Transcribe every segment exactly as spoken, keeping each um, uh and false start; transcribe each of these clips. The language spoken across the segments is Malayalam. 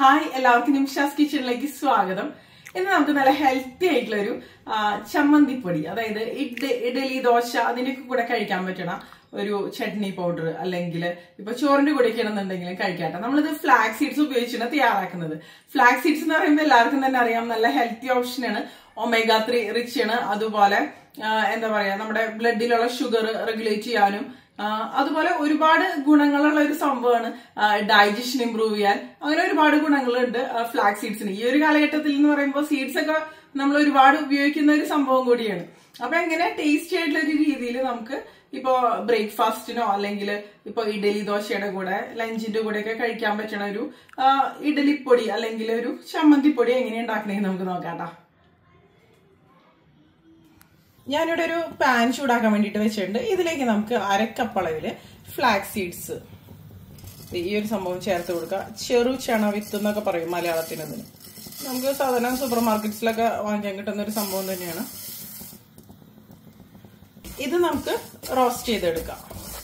ഹായ് എല്ലാവർക്കും നിമിഷാസ് കിച്ചണിലേക്ക് സ്വാഗതം. ഇന്ന് നമുക്ക് നല്ല ഹെൽത്തി ആയിട്ടുള്ള ഒരു ചമ്മന്തിപ്പൊടി, അതായത് ഇഡ് ഇഡലി ദോശ അതിനൊക്കെ കൂടെ കഴിക്കാൻ പറ്റണ ഒരു ചട്നി പൗഡർ, അല്ലെങ്കിൽ ഇപ്പൊ ചോറിന്റെ കൂടെ ആണെന്നുണ്ടെങ്കിലും കഴിക്കാട്ടെ. നമ്മളിത് ഫ്ലാക്സ് സീഡ്സ് ഉപയോഗിച്ചാണ് തയ്യാറാക്കുന്നത്. ഫ്ലാക്സ് സീഡ്സ് എന്ന് പറയുമ്പോൾ എല്ലാവർക്കും തന്നെ അറിയാം, നല്ല ഹെൽത്തി ഓപ്ഷനാണ്. ഒമേഗ ത്രീ റിച്ച് ആണ്. അതുപോലെ എന്താ പറയാ, നമ്മുടെ ബ്ലഡിലുള്ള ഷുഗർ റെഗുലേറ്റ് ചെയ്യാനും അതുപോലെ ഒരുപാട് ഗുണങ്ങളുള്ള ഒരു സംഭവമാണ്. ഡൈജഷൻ ഇംപ്രൂവ് ചെയ്യാൻ അങ്ങനെ ഒരുപാട് ഗുണങ്ങളുണ്ട് ഫ്ലാക്സ് സീഡ്സിന്. ഈ ഒരു കാലഘട്ടത്തിൽ എന്ന് പറയുമ്പോൾ സീഡ്സ് ഒക്കെ നമ്മൾ ഒരുപാട് ഉപയോഗിക്കുന്ന ഒരു സംഭവം കൂടിയാണ്. അപ്പൊ എങ്ങനെ ടേസ്റ്റി ആയിട്ടുള്ള ഒരു രീതിയിൽ നമുക്ക് ഇപ്പോ ബ്രേക്ക്ഫാസ്റ്റിനോ അല്ലെങ്കിൽ ഇപ്പൊ ഇഡലി ദോശയുടെ കൂടെ ലഞ്ചിന്റെ കൂടെ ഒക്കെ കഴിക്കാൻ പറ്റണ ഒരു ഇഡലിപ്പൊടി അല്ലെങ്കിൽ ഒരു ചമ്മന്തിപ്പൊടി എങ്ങനെ ഉണ്ടാക്കണേന്ന് നമുക്ക് നോക്കാട്ടോ. ഞാനിവിടെ ഒരു പാൻ ചൂടാക്കാൻ വേണ്ടിയിട്ട് വെച്ചിട്ടുണ്ട്. ഇതിലേക്ക് നമുക്ക് അരക്കപ്പളവില് ഫ്ലാക്സ് സീഡ്സ്, ഈ ഒരു സംഭവം ചേർത്ത് കൊടുക്കുക. ചെറു ചണ വിത്ത് എന്നൊക്കെ പറയും മലയാളത്തിനതിന്. നമുക്ക് സാധാരണ സൂപ്പർ മാർക്കറ്റ്സിലൊക്കെ വാങ്ങിക്കാൻ കിട്ടുന്ന ഒരു സംഭവം തന്നെയാണ്. ഇത് നമുക്ക് റോസ്റ്റ് ചെയ്തെടുക്കാം.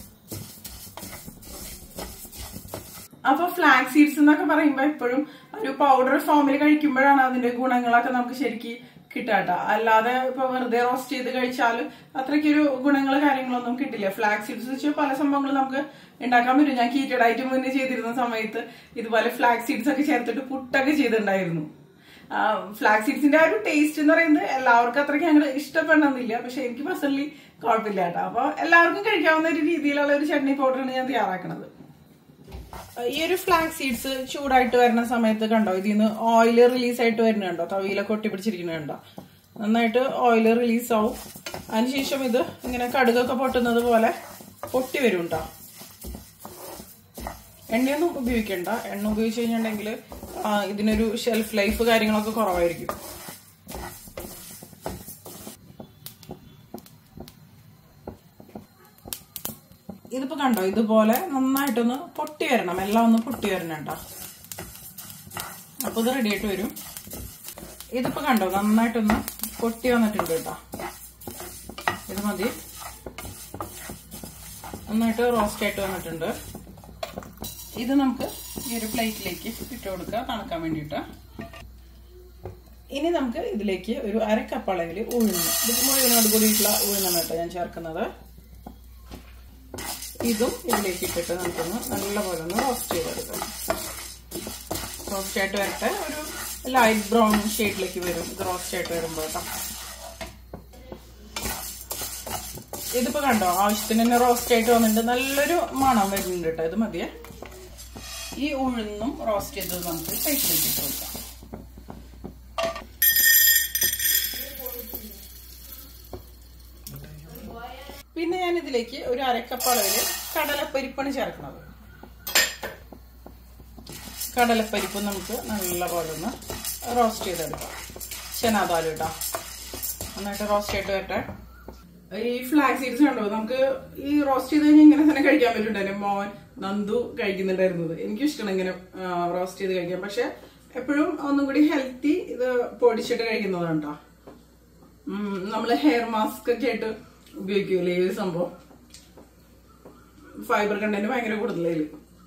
അപ്പൊ ഫ്ലാക്സ് സീഡ്സ് എന്നൊക്കെ പറയുമ്പോ എപ്പോഴും ഒരു പൗഡർ ഫോമിൽ കഴിക്കുമ്പോഴാണ് അതിന്റെ ഗുണങ്ങളൊക്കെ നമുക്ക് ശരിക്കും കിട്ടാട്ടോ. അല്ലാതെ ഇപ്പൊ വെറുതെ റോസ്റ്റ് ചെയ്ത് കഴിച്ചാലും അത്രയ്ക്കൊരു ഗുണങ്ങൾ കാര്യങ്ങളൊന്നും കിട്ടില്ല. ഫ്ലാക്സ് സീഡ്സ് വെച്ചാൽ പല സംഭവങ്ങളും നമുക്ക് ഉണ്ടാക്കാൻ പറ്റും. ഞാൻ കീറ്റോ ഡയറ്റ് മുന്നേ ചെയ്തിരുന്ന സമയത്ത് ഇതുപോലെ ഫ്ലാക്സ് സീഡ്സ് ഒക്കെ ചേർത്തിട്ട് പുട്ടൊക്കെ ചെയ്തിട്ടുണ്ടായിരുന്നു. ഫ്ലാക്സ് സീഡ്സിന്റെ ആ ഒരു ടേസ്റ്റ് എന്ന് പറയുന്നത് എല്ലാവർക്കും അത്രയ്ക്ക് ഞങ്ങൾ ഇഷ്ടപ്പെടണമെന്നില്ല, പക്ഷെ എനിക്ക് പേഴ്സണലി കുഴപ്പമില്ല കേട്ടോ. അപ്പൊ എല്ലാവർക്കും കഴിക്കാവുന്ന ഒരു രീതിയിലുള്ള ഒരു ചട്നി പൗഡറാണ് ഞാൻ തയ്യാറാക്കുന്നത്. ഈ ഒരു ഫ്ലാക്സ് സീഡ്സ് ചൂടായിട്ട് വരുന്ന സമയത്ത് കണ്ടോ, ഇതിന്ന് ഓയിൽ റിലീസ് ആയിട്ട് വരുന്നുണ്ടോ, തവിയിലൊക്കെ ഒട്ടിപ്പിടിച്ചിരിക്കുന്നുണ്ടോ, നന്നായിട്ട് ഓയിൽ റിലീസ് ആവും. അതിനുശേഷം ഇത് ഇങ്ങനെ കടുകൊക്കെ പൊട്ടുന്നത് പോലെ പൊട്ടി വരും കേട്ടോ. എണ്ണയൊന്നും ഉപയോഗിക്കണ്ട. എണ്ണ ഉപയോഗിച്ച് കഴിഞ്ഞിട്ടുണ്ടെങ്കിൽ ഇതിനൊരു ഷെൽഫ് ലൈഫ് കാര്യങ്ങളൊക്കെ കുറവായിരിക്കും. ഇതിപ്പോ കണ്ടോ, ഇതുപോലെ നന്നായിട്ടൊന്ന് പൊട്ടി വരണം, എല്ലാം ഒന്ന് പൊട്ടി വരണം കേട്ടോ. അപ്പൊ ഇത് റെഡി ആയിട്ട് വരും. ഇതിപ്പോ കണ്ടോ നന്നായിട്ടൊന്ന് പൊട്ടി വന്നിട്ടുണ്ട് കേട്ടോ. ഇത് മതി, നന്നായിട്ട് റോസ്റ്റ് ആയിട്ട് വന്നിട്ടുണ്ട്. ഇത് നമുക്ക് ഈ ഒരു പ്ലേറ്റിലേക്ക് ഇട്ട് കൊടുക്കുക തണുക്കാൻ വേണ്ടിയിട്ട്. ഇനി നമുക്ക് ഇതിലേക്ക് ഒരു അരക്കപ്പ് അളവിൽ ഉഴുന്ന്, ഇത് മുഴുവനോട് കൂടിയിട്ടുള്ള ഉഴുന്നാണ് കേട്ടോ ഞാൻ ചേർക്കുന്നത്. ഇതും ഇതിലേക്ക് ഇട്ടിട്ട് നമുക്കൊന്ന് നല്ലപോലെ ഒന്ന് റോസ്റ്റ് ചെയ്തെടുക്കാം. റോസ്റ്റ് ആയിട്ട് വരട്ടെ, ഒരു ലൈറ്റ് ബ്രൗൺ ഷെയ്ഡിലേക്ക് വരും ഇത് റോസ്റ്റ് ആയിട്ട് വരുമ്പോൾ കേട്ടോ. ഇതിപ്പോ കണ്ടോ ആവശ്യത്തിന് തന്നെ റോസ്റ്റ് ആയിട്ട് വന്നിട്ട് നല്ലൊരു മണം വരുന്നുണ്ട് കേട്ടോ. ഇത് മതിയെ. ഈ ഉഴുന്നും റോസ്റ്റ് ചെയ്തത് നമുക്ക് പ്ലേറ്റിലേക്ക് ഇട്ട് കൊടുക്കാം. പിന്നെ ഞാൻ ഇതിലേക്ക് ഒരു അരക്കപ്പ് അളവില് കടലപ്പരിപ്പാണ് ചേർക്കുന്നത്. കടലപ്പരിപ്പ് നമുക്ക് നല്ലപോലെ ഒന്ന് റോസ്റ്റ് ചെയ്തെടുക്കാം. ചെനാദാൽ ഇട്ടാ നന്നായിട്ട് റോസ്റ്റ് ആയിട്ട് വരട്ടെ. ഈ ഫ്ലാക്സ് സീഡ്സ് കണ്ടോ, നമുക്ക് ഈ റോസ്റ്റ് ചെയ്ത് കഴിഞ്ഞാൽ ഇങ്ങനെ തന്നെ കഴിക്കാൻ പറ്റുന്നുണ്ടായിരുന്നു. മോൻ നന്ദു കഴിക്കുന്നുണ്ടായിരുന്നത്. എനിക്കും ഇഷ്ടമാണ് ഇങ്ങനെ റോസ്റ്റ് ചെയ്ത് കഴിക്കാൻ. പക്ഷെ എപ്പോഴും ഒന്നും കൂടി ഹെൽത്തി ഇത് പൊടിച്ചിട്ട് കഴിക്കുന്നതാണ് കേട്ടോ. നമ്മള് ഹെയർ മാസ്ക് ഒക്കെ ആയിട്ട് ഉപയോഗിക്കൂലേ ഈ സംഭവം. ഫൈബർ കണ്ടന്റ് ഭയങ്കര കൂടുതലായി.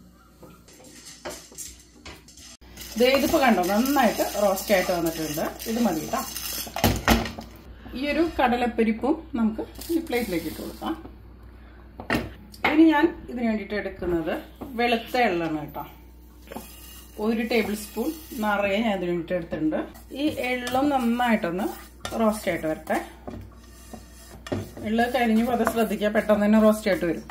ഇതിപ്പോ കണ്ടോ നന്നായിട്ട് റോസ്റ്റ് ആയിട്ട് വന്നിട്ടുണ്ട്. ഇത് മതി കേട്ടോ. ഈ ഒരു കടലപ്പരിപ്പും നമുക്ക് ഈ പ്ലേറ്റിലേക്ക് ഇട്ട് കൊടുക്കാം. ഇനി ഞാൻ ഇതിന് വേണ്ടിയിട്ട് എടുക്കുന്നത് വെളുത്ത എള്ളാണ് കേട്ടോ. ഒരു ടേബിൾ സ്പൂൺ നിറയെ ഞാൻ ഇതിന് വേണ്ടിയിട്ട് എടുത്തിട്ടുണ്ട്. ഈ എള്ളും നന്നായിട്ടൊന്ന് റോസ്റ്റ് ആയിട്ട് വരട്ടെ. എള്ള് കരിഞ്ഞു അത് ശ്രദ്ധിക്കുക, പെട്ടെന്ന് തന്നെ റോസ്റ്റ് ആയിട്ട് വരും.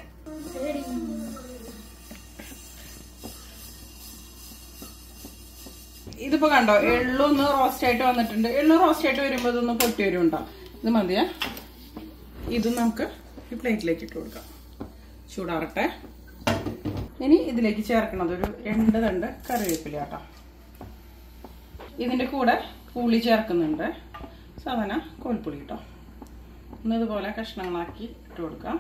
ഇതിപ്പോ കണ്ടോ എള്ളൊന്ന് റോസ്റ്റ് ആയിട്ട് വന്നിട്ടുണ്ട്. എള്ളു റോസ്റ്റ് ആയിട്ട് വരുമ്പോ ഇതൊന്ന് പൊട്ടി വരും കേട്ടോ. ഇത് മതിയെ. ഇത് നമുക്ക് ഈ പ്ലേറ്റിലേക്ക് ഇട്ട് കൊടുക്കാം. ചൂടാറട്ടെ. ഇനി ഇതിലേക്ക് ചേർക്കുന്നത് ഒരു രണ്ട് തണ്ട് കറിവേപ്പില കേട്ടോ. ഇതിന്റെ കൂടെ പുളി ചേർക്കുന്നുണ്ട്, സാധാരണ കോൽപ്പുളി കേട്ടോ. ഇതുപോലെ കഷ്ണങ്ങളാക്കി ഇട്ട് കൊടുക്കാം.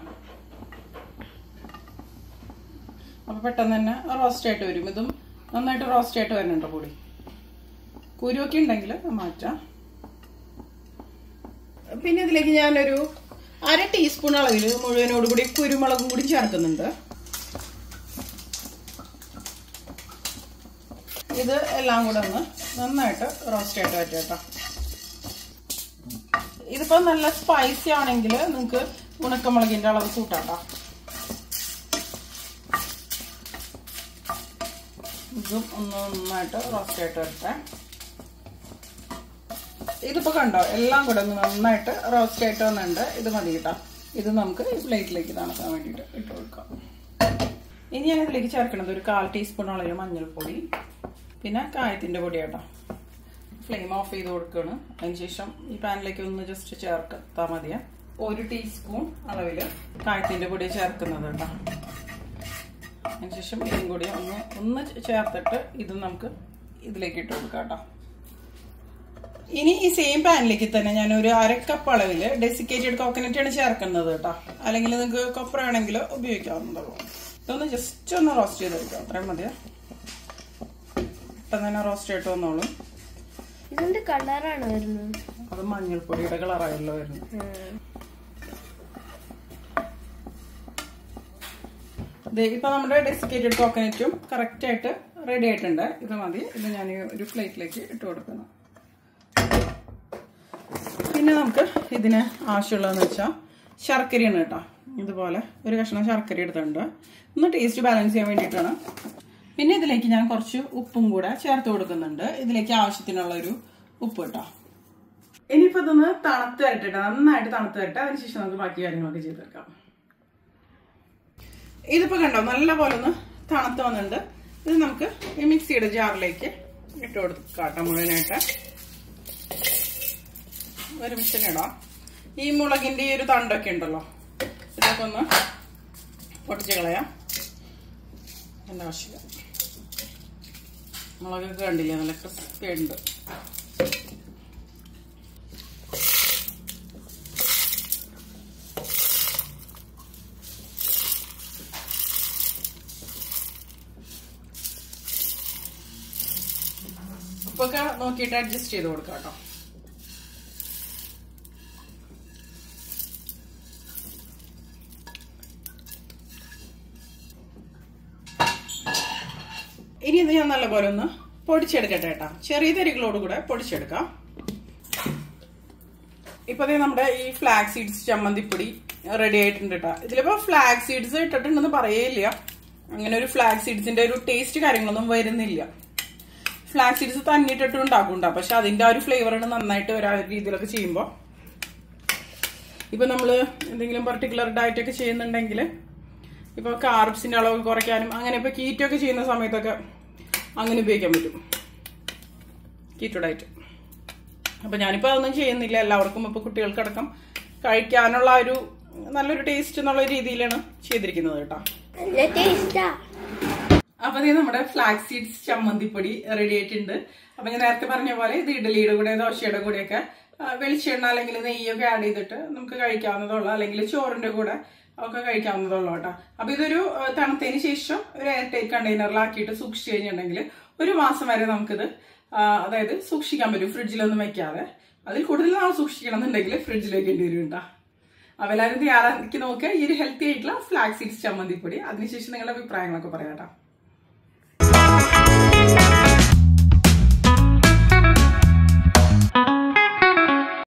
അപ്പൊ പെട്ടെന്ന് തന്നെ റോസ്റ്റ് ആയിട്ട് വരും. ഇതും നന്നായിട്ട് റോസ്റ്റ് ആയിട്ട് വരുന്നുണ്ടോ. പൊടി കുരുവൊക്കെ ഉണ്ടെങ്കിൽ മാറ്റാം. പിന്നെ ഇതിലേക്ക് ഞാനൊരു അര ടീസ്പൂൺ അളവിൽ മുഴുവനോട് കൂടി കുരുമുളകും കൂടി ചേർക്കുന്നുണ്ട്. ഇത് എല്ലാം കൂടെ ഒന്ന് നന്നായിട്ട് റോസ്റ്റ് ആയിട്ട് പറ്റും കേട്ടോ. ഇതിപ്പോ നല്ല സ്പൈസി ആണെങ്കിൽ നിങ്ങൾക്ക് ഉണക്കമുളകിന്റെ അളവ് കൂട്ടാട്ടോ. ഇതും ഒന്ന് നന്നായിട്ട് റോസ്റ്റ് ആയിട്ട് വരട്ടെ. ഇതിപ്പോ കണ്ടോ എല്ലാം കൂടെ ഒന്ന് നന്നായിട്ട് റോസ്റ്റ് ആയിട്ട് വന്നിട്ടുണ്ട്. ഇത് മതി കേട്ടോ. ഇത് നമുക്ക് ഈ പ്ലേറ്റിലേക്ക് തണുക്കാൻ വേണ്ടിയിട്ട് ഇട്ട് കൊടുക്കാം. ഇനി ഞാൻ ഇതിലേക്ക് ചേർക്കണത് ഒരു കാൽ ടീസ്പൂണോളം മഞ്ഞൾപ്പൊടി, പിന്നെ കായത്തിന്റെ പൊടി കേട്ടോ. ഫ്ലെയിം ഓഫ് ചെയ്ത് കൊടുക്കുകയാണ്. അതിനുശേഷം ഈ പാനിലേക്ക് ഒന്ന് ജസ്റ്റ് ചേർത്താൽ മതിയാ. ഒരു ടീസ്പൂൺ അളവിൽ കായത്തിന്റെ പൊടി ചേർക്കുന്നത് കേട്ടോ. അതിനുശേഷം ഇതും കൂടി ഒന്ന് ഒന്ന് ചേർത്തിട്ട് ഇത് നമുക്ക് ഇതിലേക്ക് ഇട്ട് കൊടുക്കാം കേട്ടോ. ഇനി ഈ സെയിം പാനിലേക്ക് തന്നെ ഞാൻ ഒരു അര കപ്പ് അളവിൽ ഡെസിക്കേറ്റഡ് കോക്കനട്ട് ആണ് ചേർക്കുന്നത് കേട്ടോ. അല്ലെങ്കിൽ നിങ്ങൾക്ക് കൊപ്ര ആണെങ്കിൽ ഉപയോഗിക്കാവുന്നതുള്ളൂ. ഇതൊന്ന് ജസ്റ്റ് ഒന്ന് റോസ്റ്റ് ചെയ്തെടുക്കാം. അത്രയും മതിയാ. പെട്ടെന്ന് തന്നെ റോസ്റ്റ് ആയിട്ട് വന്നോളൂ. ഇതിന്റെ കളറാണ് വരുന്നത്. അത് മഞ്ഞൾപ്പൊടിയുടെ കളറായല്ലോ വരുന്നത്. ഇപ്പൊ നമ്മുടെ ഡെസിക്കേറ്റഡ് കോക്കനറ്റും കറക്റ്റ് ആയിട്ട് റെഡി ആയിട്ടുണ്ട്. ഇത് മതി. ഇത് ഞാൻ ഒരു പ്ലേറ്റിലേക്ക് ഇട്ട് കൊടുക്കുന്നു. പിന്നെ നമുക്ക് ഇതിന് ആവശ്യമുള്ളതെന്ന് വെച്ചാൽ ശർക്കരയാണ് കേട്ടോ. ഇതുപോലെ ഒരു കഷ്ണം ശർക്കര എടുത്തിട്ടുണ്ട്. ഒന്ന് ടേസ്റ്റ് ബാലൻസ് ചെയ്യാൻ വേണ്ടിയിട്ടാണ്. പിന്നെ ഇതിലേക്ക് ഞാൻ കുറച്ച് ഉപ്പും കൂടെ ചേർത്ത് കൊടുക്കുന്നുണ്ട്. ഇതിലേക്ക് ആവശ്യത്തിനുള്ള ഒരു ഉപ്പ് കേട്ടോ. ഇനിയിപ്പോ ഇതൊന്ന് തണുത്ത് വരട്ടെ, നന്നായിട്ട് തണുത്ത് വരട്ടെ. അതിനുശേഷം നമുക്ക് ബാക്കി കാര്യങ്ങളൊക്കെ ചെയ്തെടുക്കാം. ഇതിപ്പോ കണ്ടോ നല്ല പോലെ ഒന്ന് തണുത്ത് വന്നിട്ടുണ്ട്. ഇത് നമുക്ക് ഈ മിക്സിയുടെ ജാറിലേക്ക് ഇട്ട് കൊടുക്കാം മുഴുവനായിട്ട്. ഒരു മിഷനിടാം. ഈ മുളകിന്റെ ഈ ഒരു തണ്ടൊക്കെ ഉണ്ടല്ലോ, ഇതൊക്കെ ഒന്ന് പൊട്ടിച്ച് കളയാം. എന്റെ ആവശ്യമില്ല. മുളകൊക്കെ കണ്ടില്ലേ, നല്ല ക്രിസ്പി ഉണ്ട്. ഉപ്പൊക്കെ നോക്കിയിട്ട് അഡ്ജസ്റ്റ് ചെയ്ത് കൊടുക്കാം കേട്ടോ. ഇനി ഇത് ഞാൻ നല്ലപോലെ ഒന്ന് പൊടിച്ചെടുക്കട്ടെ കേട്ടോ. ചെറിയ തരികളോട് കൂടെ പൊടിച്ചെടുക്കാം. ഇപ്പൊ നമ്മുടെ ഈ ഫ്ലാക്സ് സീഡ്സ് ചമ്മന്തിപ്പൊടി റെഡി ആയിട്ടുണ്ട് കേട്ടോ. ഇതിലിപ്പോ ഫ്ലാക്സ് സീഡ്സ് ഇട്ടിട്ടുണ്ടെന്ന് പറയേയില്ല. അങ്ങനെ ഒരു ഫ്ലാക്സ് സീഡ്സിന്റെ ഒരു ടേസ്റ്റ് കാര്യങ്ങളൊന്നും വരുന്നില്ല. ഫ്ലാക്സ് സീഡ്സ് തന്നെ ഇട്ടിട്ട് ഉണ്ടാക്കുന്നുണ്ടോ, പക്ഷെ അതിന്റെ ആ ഒരു ഫ്ലേവറാണ് നന്നായിട്ട് ഒരാ രീതിയിലൊക്കെ ചെയ്യുമ്പോ. ഇപ്പൊ നമ്മള് എന്തെങ്കിലും പർട്ടിക്കുലർ ഡയറ്റ് ഒക്കെ ചെയ്യുന്നുണ്ടെങ്കിൽ ഇപ്പൊ കാർബ്സിന്റെ അളവ് കുറയ്ക്കാനും അങ്ങനെ ഇപ്പൊ കീറ്റോ ഒക്കെ ചെയ്യുന്ന സമയത്തൊക്കെ അങ്ങനെ ഉപയോഗിക്കാൻ പറ്റും, കീറ്റോ ഡയറ്റ്. അപ്പൊ ഞാനിപ്പോ അതൊന്നും ചെയ്യുന്നില്ല. എല്ലാവർക്കും ഇപ്പൊ കുട്ടികൾക്കടക്കം കഴിക്കാനുള്ള ഒരു നല്ലൊരു ടേസ്റ്റ് എന്നുള്ള രീതിയിലാണ് ചെയ്തിരിക്കുന്നത് കേട്ടോ. അപ്പൊ ഇത് നമ്മുടെ ഫ്ലാക്സ് സീഡ്സ് ചമ്മന്തിപ്പൊടി റെഡി ആയിട്ടുണ്ട്. അപ്പൊ ഞാൻ നേരത്തെ പറഞ്ഞ പോലെ ഇത് ഇഡലിയുടെ കൂടെ ദോശയുടെ കൂടെയൊക്കെ വെളിച്ചെണ്ണ അല്ലെങ്കിൽ നെയ്യൊക്കെ ആഡ് ചെയ്തിട്ട് നമുക്ക് കഴിക്കാവുന്നതുള്ളൂ, അല്ലെങ്കിൽ ചോറിന്റെ കൂടെ ഒക്കെ കഴിക്കാവുന്നതുള്ളൂ കേട്ടോ. അപ്പൊ ഇതൊരു തണുത്തതിന് ശേഷം ഒരു എയർ ടൈറ്റ് കണ്ടെയ്നറിലാക്കിയിട്ട് സൂക്ഷിച്ചു കഴിഞ്ഞിട്ടുണ്ടെങ്കിൽ ഒരു മാസം വരെ നമുക്കിത് അതായത് സൂക്ഷിക്കാൻ പറ്റും, ഫ്രിഡ്ജിലൊന്നും വെക്കാതെ. അതിൽ കൂടുതൽ നാൾ സൂക്ഷിക്കണം എന്നുണ്ടെങ്കിൽ ഫ്രിഡ്ജിൽ വെക്കേണ്ടി വരും കേട്ടോ. അപ്പൊ എല്ലാവരും തയ്യാറാക്കി നോക്കുക ഈ ഒരു ഹെൽത്തി ആയിട്ടുള്ള ഫ്ലാക്സ് സീഡ്സ് ചമ്മന്തിപ്പൊടി. അതിനുശേഷം നിങ്ങളുടെ അഭിപ്രായങ്ങളൊക്കെ പറയാം കേട്ടോ.